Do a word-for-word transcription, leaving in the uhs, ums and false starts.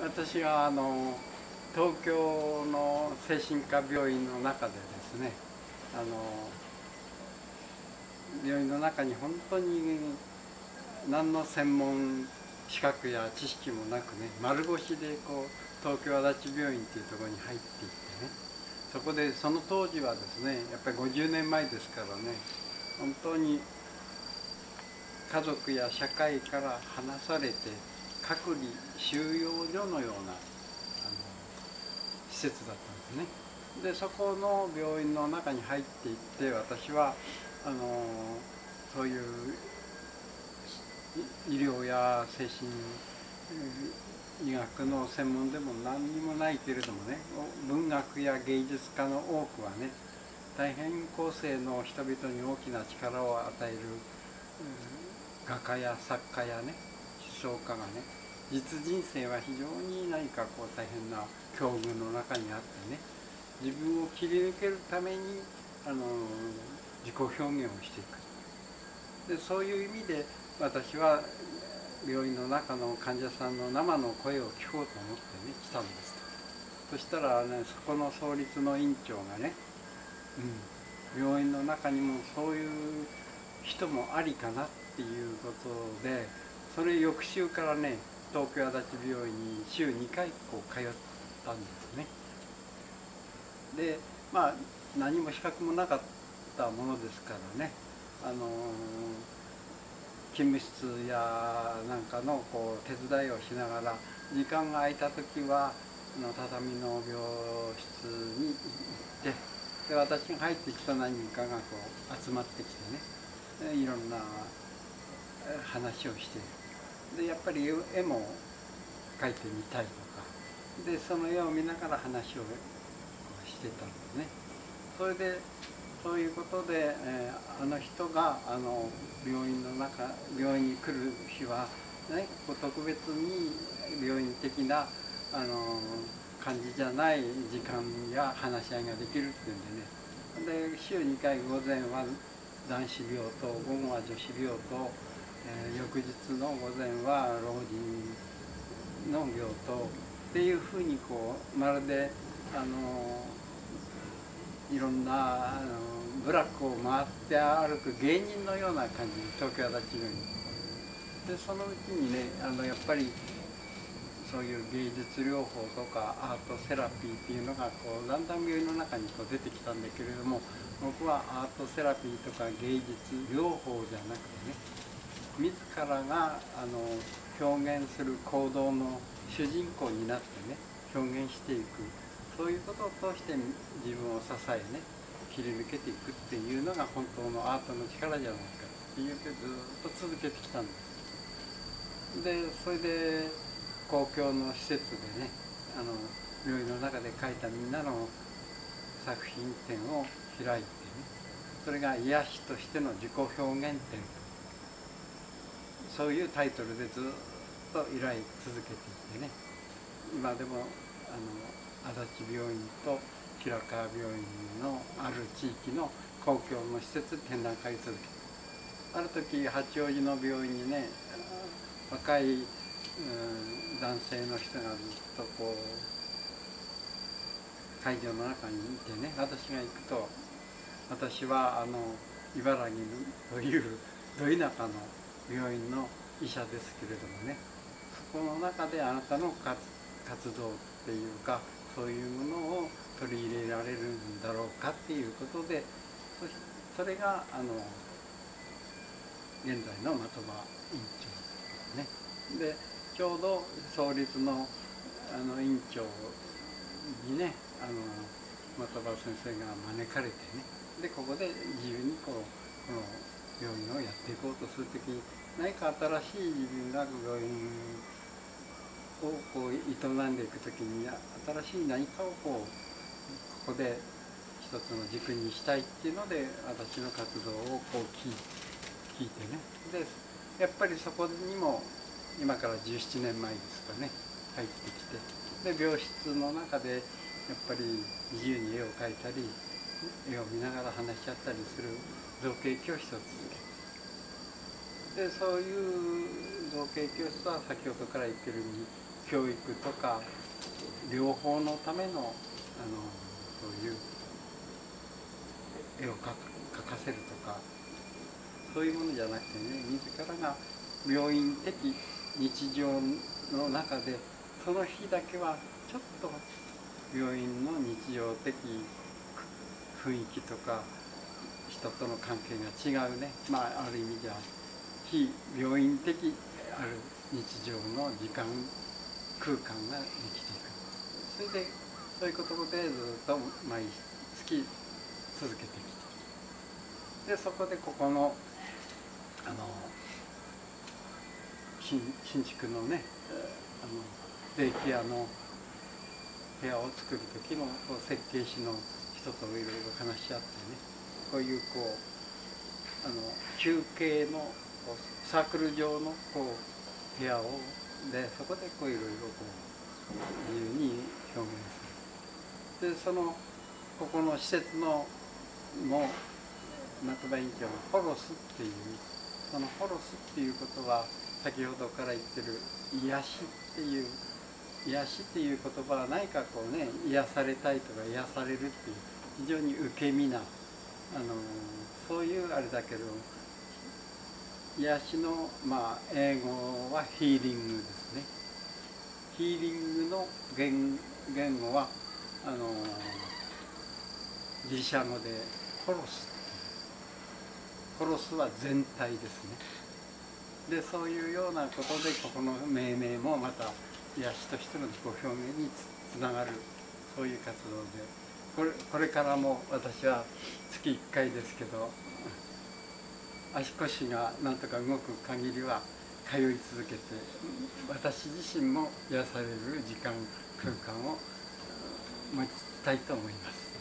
私はあの東京の精神科病院の中でですね、あの病院の中に本当に何の専門資格や知識もなくね、丸腰でこう東京足立病院っていうところに入っていってね、そこでその当時はですね、やっぱりごじゅうねんまえですからね、本当に家族や社会から離されて隔離収容所のようなあの施設だったんですね。でそこの病院の中に入っていって、私はあのそういう医療や精神医学の専門でも何にもないけれどもね、文学や芸術家の多くはね、大変後世の人々に大きな力を与える画家や作家やね、思想家がね、実人生は非常に何かこう大変な境遇の中にあってね、自分を切り抜けるためにあの自己表現をしていく。でそういう意味で私は病院の中の患者さんの生の声を聞こうと思ってね来たんですと。そしたらね、そこの創立の院長がね、うん、病院の中にもそういう人もありかなっていうことで、それ翌週からね、東京足立病院に週にかいこう通ったんですね。でまあ何も資格もなかったものですからね、あの勤務室やなんかのこう手伝いをしながら、時間が空いた時はあの畳の病室に行って、で私が入ってきた何人かがこう集まってきてね、いろんな話をしている。でやっぱり絵も描いてみたいとかで、その絵を見ながら話をしてたんですね。それでそういうことで、えー、あの人があの病院の中病院に来る日は何かこう特別に病院的なあの感じじゃない時間や話し合いができるっていうんでね、で週にかい午前は男子病棟、午後は女子病棟、えー、翌日の午前は老人の病棟っていうふうにこうまるであのいろんなあの部落を回って歩く芸人のような感じに東京足立病院で、そのうちにね、あのやっぱりそういう芸術療法とかアートセラピーっていうのがこうだんだん病院の中にこう出てきたんだけれども、僕はアートセラピーとか芸術療法じゃなくてね、自らがあの表現する行動の主人公になってね、表現していく、そういうことを通して自分を支えね、切り抜けていくっていうのが本当のアートの力じゃないかっていうけど、ずっと続けてきたんです。でそれで公共の施設でね、あの病院の中で描いたみんなの作品展を開いてね、それが癒しとしての自己表現展と、そういうタイトルでずっと依頼続けていてね、今でもあの足立病院と平川病院のある地域の公共の施設展覧会続けて、ある時八王子の病院にね、若い、うん、男性の人がずっとこう会場の中にいてね、私が行くと、私はあの茨城というど田舎の病院の医者ですけれどもね、そこの中であなたの活動っていうか、そういうものを取り入れられるんだろうかっていうことで、それがあの現在の的場院長ですね。でちょうど創立のあの院長にね、あの的場先生が招かれてね、でここで自由にこうこの病院をやっていこうとするときに、何か新しい自分が病院をこう営んでいくときに、新しい何かをこうここで一つの軸にしたいっていうので、私の活動をこう聞い聞いてね、でやっぱりそこにも今からじゅうななねんまえですかね、入ってきて、で病室の中でやっぱり自由に絵を描いたり、絵を見ながら話し合ったりする造形教室を続けて、でそういう造形教室は先ほどから言ってるように教育とか両方のためのあのそういう絵を描か描かせるとか、そういうものじゃなくてね、自らが病院的日常の中でその日だけはちょっと病院の日常的雰囲気とか人との関係が違うね、まあある意味では非病院的ある日常の時間空間ができていく。それでそういうことでずっと毎月続けてきて、でそこでここのあの 新, 新築のねあのデイケアの部屋を作る時の設計士の人といろいろ話し合ってね、こういうこうあの休憩のサークル状のこう部屋をでそこでこういろいろこう自由に表現する。でそのここの施設のも松葉院長のホロスっていう、そのホロスっていうことは先ほどから言ってる癒しっていう癒しっていう言葉は何かこうね、癒されたいとか癒されるっていう非常に受け身なあのそういうあれだけど、癒しのまあ英語はヒーリングですね。ヒーリングの 言, 言語はあのギリシャ語でホロスっていう、ホロスは全体ですね。でそういうようなことでここの命名もまた癒しとしての自己表現に つ, つながるそういう活動で、これこれからも私は月いっかいですけど足腰がなんとか動く限りは通い続けて、私自身も癒される時間空間を持ちたいと思います。